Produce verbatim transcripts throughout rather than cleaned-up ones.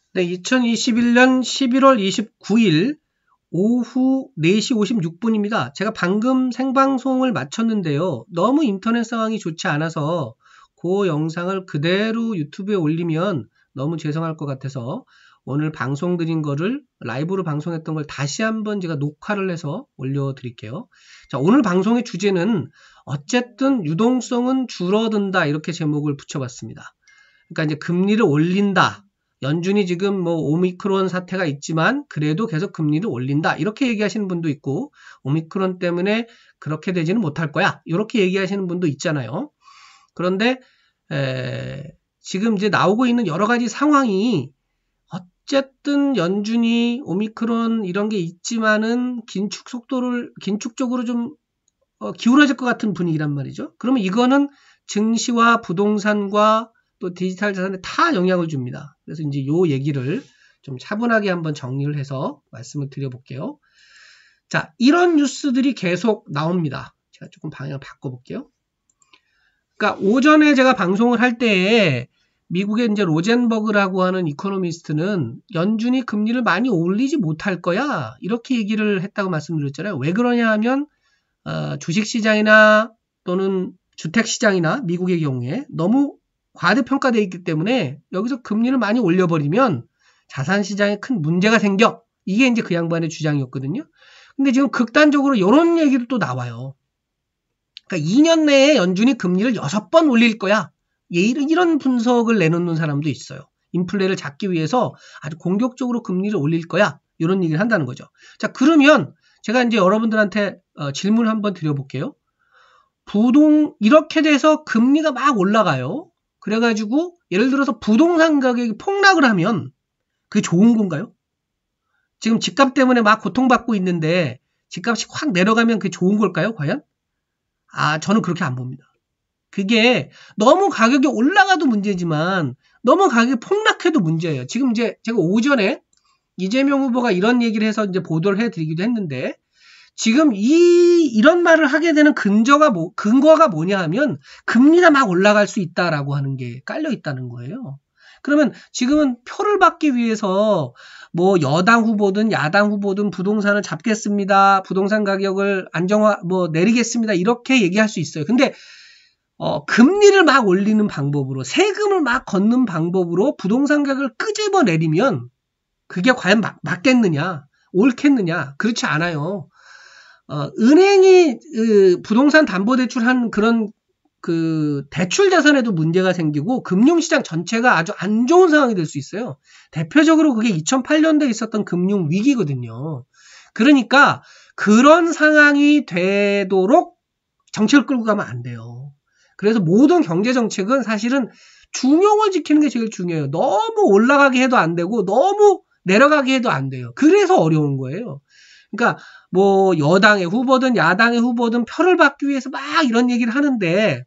네, 이천이십일년 십일월 이십구일 오후 네 시 오십육 분입니다. 제가 방금 생방송을 마쳤는데요. 너무 인터넷 상황이 좋지 않아서 그 영상을 그대로 유튜브에 올리면 너무 죄송할 것 같아서 오늘 방송 드린 거를 라이브로 방송했던 걸 다시 한번 제가 녹화를 해서 올려드릴게요. 자, 오늘 방송의 주제는 어쨌든 유동성은 줄어든다 이렇게 제목을 붙여봤습니다. 그러니까 이제 금리를 올린다. 연준이 지금 뭐 오미크론 사태가 있지만 그래도 계속 금리를 올린다 이렇게 얘기하시는 분도 있고 오미크론 때문에 그렇게 되지는 못할 거야 이렇게 얘기하시는 분도 있잖아요. 그런데 에, 지금 이제 나오고 있는 여러 가지 상황이 어쨌든 연준이 오미크론 이런 게 있지만은 긴축 속도를 긴축적으로 좀 어, 기울어질 것 같은 분위기란 말이죠. 그러면 이거는 증시와 부동산과 또 디지털 자산에 다 영향을 줍니다. 그래서 이제 요 얘기를 좀 차분하게 한번 정리를 해서 말씀을 드려볼게요. 자, 이런 뉴스들이 계속 나옵니다. 제가 조금 방향을 바꿔볼게요. 그러니까 오전에 제가 방송을 할 때에 미국의 이제 로젠버그라고 하는 이코노미스트는 연준이 금리를 많이 올리지 못할 거야 이렇게 얘기를 했다고 말씀드렸잖아요. 왜 그러냐 하면 어, 주식시장이나 또는 주택시장이나 미국의 경우에 너무 과대평가되어 있기 때문에 여기서 금리를 많이 올려버리면 자산시장에 큰 문제가 생겨. 이게 이제 그 양반의 주장이었거든요. 근데 지금 극단적으로 이런 얘기도 또 나와요. 그러니까 이 년 내에 연준이 금리를 여섯 번 올릴 거야. 이런 분석을 내놓는 사람도 있어요. 인플레를 잡기 위해서 아주 공격적으로 금리를 올릴 거야. 이런 얘기를 한다는 거죠. 자, 그러면 제가 이제 여러분들한테 어, 질문을 한번 드려볼게요. 부동, 이렇게 돼서 금리가 막 올라가요. 그래가지고 예를 들어서 부동산 가격이 폭락을 하면 그게 좋은 건가요? 지금 집값 때문에 막 고통받고 있는데 집값이 확 내려가면 그게 좋은 걸까요? 과연? 아, 저는 그렇게 안 봅니다. 그게 너무 가격이 올라가도 문제지만 너무 가격이 폭락해도 문제예요. 지금 이제 제가 오전에 이재명 후보가 이런 얘기를 해서 이제 보도를 해드리기도 했는데 지금 이, 이런 말을 하게 되는 근거가 뭐, 근거가 뭐냐 하면 금리가 막 올라갈 수 있다라고 하는 게 깔려 있다는 거예요. 그러면 지금은 표를 받기 위해서 뭐 여당 후보든 야당 후보든 부동산을 잡겠습니다. 부동산 가격을 안정화, 뭐 내리겠습니다. 이렇게 얘기할 수 있어요. 근데 어, 금리를 막 올리는 방법으로 세금을 막 걷는 방법으로 부동산 가격을 끄집어 내리면 그게 과연 막, 맞겠느냐? 옳겠느냐? 그렇지 않아요. 어, 은행이 그 부동산 담보대출한 그런 그 대출 자산에도 문제가 생기고 금융시장 전체가 아주 안 좋은 상황이 될 수 있어요. 대표적으로 그게 이천팔년도에 있었던 금융위기거든요. 그러니까 그런 상황이 되도록 정책을 끌고 가면 안 돼요. 그래서 모든 경제정책은 사실은 중용을 지키는 게 제일 중요해요. 너무 올라가게 해도 안 되고 너무 내려가게 해도 안 돼요. 그래서 어려운 거예요. 그러니까 뭐 여당의 후보든 야당의 후보든 표를 받기 위해서 막 이런 얘기를 하는데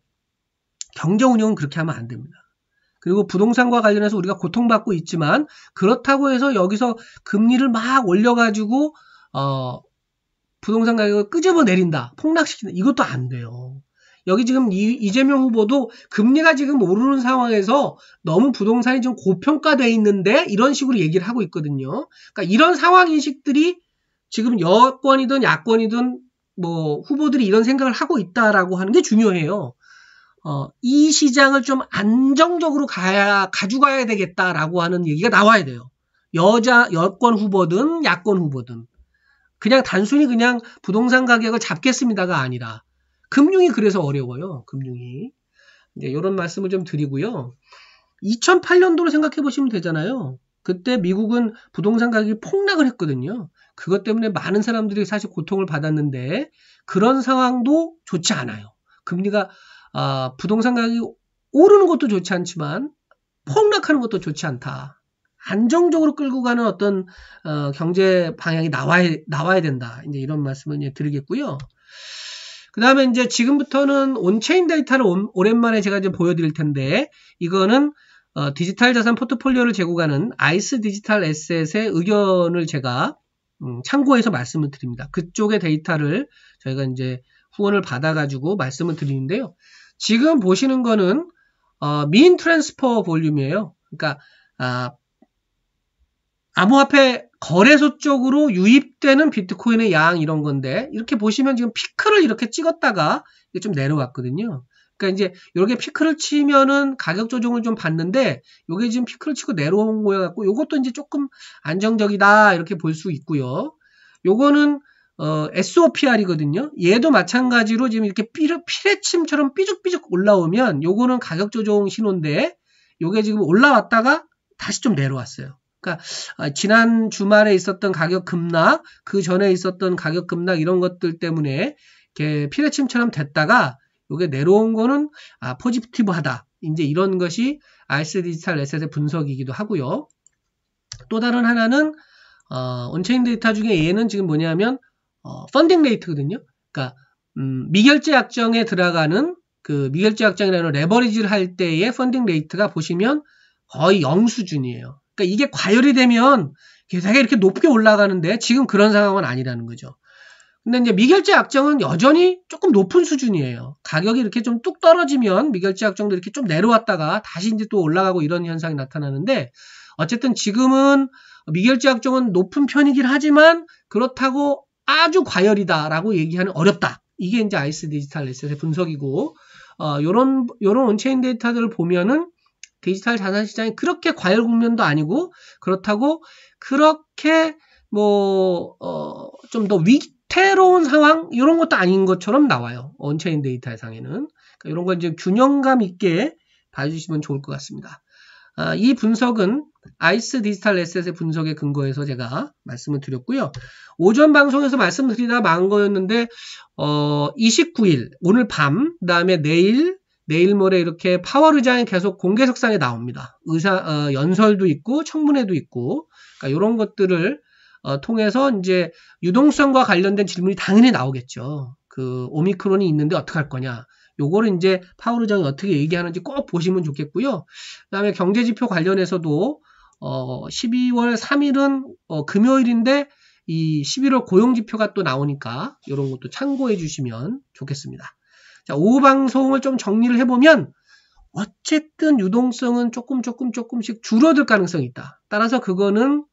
경제 운영은 그렇게 하면 안 됩니다. 그리고 부동산과 관련해서 우리가 고통받고 있지만 그렇다고 해서 여기서 금리를 막 올려가지고 어, 부동산 가격을 끄집어 내린다, 폭락시킨다 이것도 안 돼요. 여기 지금 이, 이재명 후보도 금리가 지금 오르는 상황에서 너무 부동산이 좀 고평가돼 있는데 이런 식으로 얘기를 하고 있거든요. 그러니까 이런 상황 인식들이 지금 여권이든 야권이든 뭐 후보들이 이런 생각을 하고 있다라고 하는 게 중요해요. 어, 이 시장을 좀 안정적으로 가야 가져가야 되겠다라고 하는 얘기가 나와야 돼요. 여자 여권 후보든 야권 후보든 그냥 단순히 그냥 부동산 가격을 잡겠습니다가 아니라 금융이 그래서 어려워요. 금융이. 이제 이런 말씀을 좀 드리고요. 이천팔년도로 생각해 보시면 되잖아요. 그때 미국은 부동산 가격이 폭락을 했거든요. 그것 때문에 많은 사람들이 사실 고통을 받았는데 그런 상황도 좋지 않아요. 금리가 어, 부동산 가격이 오르는 것도 좋지 않지만 폭락하는 것도 좋지 않다. 안정적으로 끌고 가는 어떤 어, 경제 방향이 나와야, 나와야 된다. 이제 이런 말씀을 이제 드리겠고요. 그 다음에 이제 지금부터는 온체인 데이터를 오, 오랜만에 제가 이제 보여드릴 텐데 이거는 어, 디지털 자산 포트폴리오를 제공하는 아이스 디지털 에셋의 의견을 제가 음, 참고해서 말씀을 드립니다. 그쪽의 데이터를 저희가 이제 후원을 받아가지고 말씀을 드리는데요. 지금 보시는 거는 어, 민 트랜스퍼 볼륨이에요. 그러니까 아, 암호화폐 거래소 쪽으로 유입되는 비트코인의 양 이런 건데 이렇게 보시면 지금 피크를 이렇게 찍었다가 이게 좀 내려왔거든요. 그러니까 이제 이렇게 피크를 치면은 가격 조정을 좀 받는데 요게 지금 피크를 치고 내려온 거여 갖고 요것도 이제 조금 안정적이다 이렇게 볼 수 있고요. 요거는 어, 에스오피알이거든요. 얘도 마찬가지로 지금 이렇게 삐르, 피레침처럼 삐죽삐죽 올라오면 요거는 가격 조정 신호인데 요게 지금 올라왔다가 다시 좀 내려왔어요. 그러니까 지난 주말에 있었던 가격 급락, 그 전에 있었던 가격 급락 이런 것들 때문에 이렇게 피레침처럼 됐다가 이게 내려온 거는 아, 포지티브하다. 이제 이런 것이 아이에스 디지털 에셋의 분석이기도 하고요. 또 다른 하나는 어, 온체인 데이터 중에 얘는 지금 뭐냐면 어, 펀딩 레이트거든요. 그러니까 음, 미결제 약정에 들어가는 그 미결제 약정이라는 레버리지를 할 때의 펀딩 레이트가 보시면 거의 영 수준이에요. 그러니까 이게 과열이 되면 되게 이렇게 높게 올라가는데 지금 그런 상황은 아니라는 거죠. 근데 이제 미결제 약정은 여전히 조금 높은 수준이에요. 가격이 이렇게 좀 뚝 떨어지면 미결제 약정도 이렇게 좀 내려왔다가 다시 이제 또 올라가고 이런 현상이 나타나는데 어쨌든 지금은 미결제 약정은 높은 편이긴 하지만 그렇다고 아주 과열이다라고 얘기하는 어렵다. 이게 이제 아이에스 디지털 에셋의 분석이고 어, 요런 요런 온체인 데이터들을 보면은 디지털 자산 시장이 그렇게 과열 국면도 아니고 그렇다고 그렇게 뭐 어, 좀 더 위태로운 상황 이런 것도 아닌 것처럼 나와요. 온체인 데이터 상에는 그러니까 이런 걸 이제 균형감 있게 봐주시면 좋을 것 같습니다. 아, 이 분석은 아이에스 디지털 에셋의 분석에 근거해서 제가 말씀을 드렸고요. 오전 방송에서 말씀드리다 만 거였는데 어, 이십구 일 오늘 밤 그다음에 내일 내일 모레 이렇게 파월 의장이 계속 공개석상에 나옵니다. 의사 어, 연설도 있고 청문회도 있고 그러니까 이런 것들을 어, 통해서 이제 유동성과 관련된 질문이 당연히 나오겠죠. 그 오미크론이 있는데 어떻게 할 거냐. 요거를 이제 파월 의장이 어떻게 얘기하는지 꼭 보시면 좋겠고요. 그다음에 경제지표 관련해서도 어, 십이월 삼일은 어, 금요일인데 이 십일월 고용지표가 또 나오니까 이런 것도 참고해 주시면 좋겠습니다. 자, 오후 방송을 좀 정리를 해보면 어쨌든 유동성은 조금 조금 조금씩 줄어들 가능성이 있다. 따라서 그거는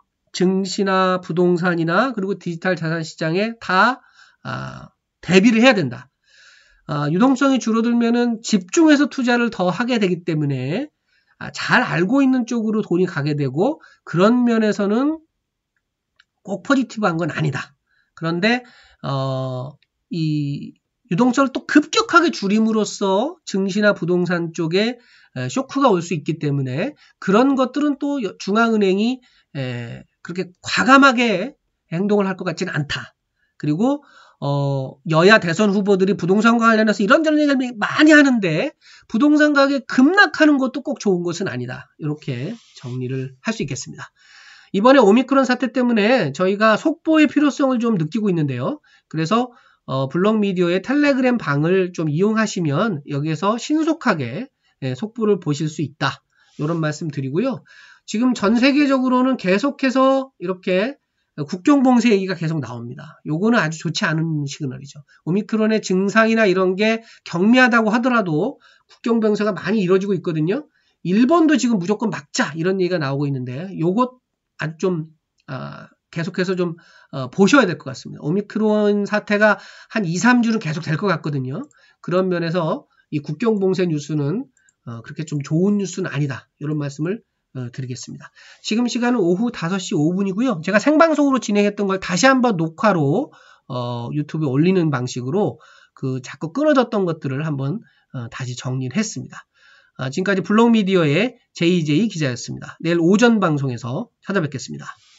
증시나 부동산이나 그리고 디지털 자산 시장에 다 아, 대비를 해야 된다. 아, 유동성이 줄어들면은 집중해서 투자를 더 하게 되기 때문에 아, 잘 알고 있는 쪽으로 돈이 가게 되고 그런 면에서는 꼭 포지티브한 건 아니다. 그런데 어, 이 유동성을 또 급격하게 줄임으로써 증시나 부동산 쪽에 쇼크가 올 수 있기 때문에 그런 것들은 또 중앙은행이 그렇게 과감하게 행동을 할 것 같지는 않다. 그리고 어, 여야 대선 후보들이 부동산과 관련해서 이런저런 얘기를 많이 하는데 부동산 가격이 급락하는 것도 꼭 좋은 것은 아니다. 이렇게 정리를 할 수 있겠습니다. 이번에 오미크론 사태 때문에 저희가 속보의 필요성을 좀 느끼고 있는데요. 그래서 어, 블록미디어의 텔레그램 방을 좀 이용하시면 여기에서 신속하게 예, 속보를 보실 수 있다. 이런 말씀 드리고요. 지금 전 세계적으로는 계속해서 이렇게 국경봉쇄 얘기가 계속 나옵니다. 요거는 아주 좋지 않은 시그널이죠. 오미크론의 증상이나 이런 게 경미하다고 하더라도 국경봉쇄가 많이 이루어지고 있거든요. 일본도 지금 무조건 막자 이런 얘기가 나오고 있는데 요것 아주 좀 어, 계속해서 좀 어, 보셔야 될 것 같습니다. 오미크론 사태가 한 이, 삼 주는 계속 될 것 같거든요. 그런 면에서 이 국경봉쇄 뉴스는 어, 그렇게 좀 좋은 뉴스는 아니다. 이런 말씀을 어, 드리겠습니다. 지금 시간은 오후 다섯 시 오 분이고요. 제가 생방송으로 진행했던 걸 다시 한번 녹화로 어, 유튜브에 올리는 방식으로 그 자꾸 끊어졌던 것들을 한번 어, 다시 정리를 했습니다. 아, 지금까지 블록미디어의 제이제이 기자였습니다. 내일 오전 방송에서 찾아뵙겠습니다.